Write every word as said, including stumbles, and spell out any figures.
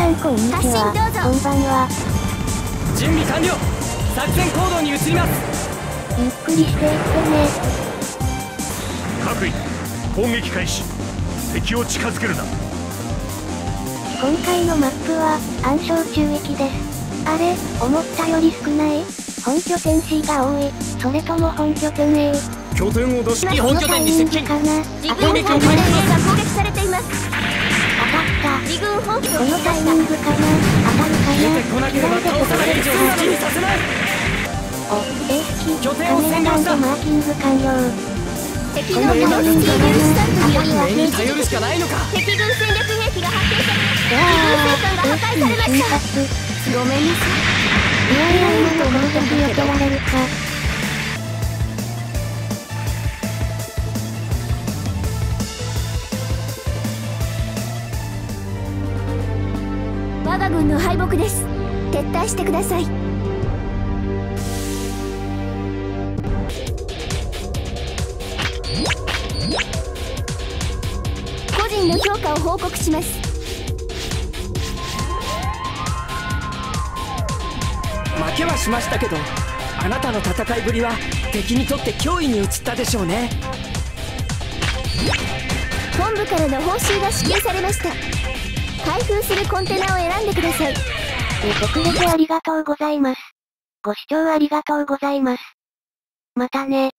さんこんにちは。こんばんは。 準備完了。作戦行動に移ります。 ゆっくりしていってね。 各位、攻撃開始。敵を近づけるな。 今回のマップは暗礁中域です。あれ、思ったより少ない？本拠点 C が多い。それとも本拠点 A？ 拠点を出し次本拠点に接近。 かな。 攻撃を開始します。 攻撃されています。 当たった。 自軍本拠このタイミングかな。当たるかな。 出てこなければ倒さない以上好きにさせない。 お、A 式。 拠点を占領した。 カメラマンでマーキング完了。 敵のタイミング入手スタンプにより目に頼るしかないのか。 敵軍戦略兵器が発見され、 わ自軍戦艦が破壊されました。ごめんなさい。 いやいや、今の攻撃避けられるか。 我が軍の敗北です。撤退してください。個人の評価を報告します。 負けはしましたけど、あなたの戦いぶりは敵にとって脅威に移ったでしょうね。 本部からの報酬が支給されました。開封するコンテナを選んでください。 ごくれてありがとうございます。ご視聴ありがとうございます。またね。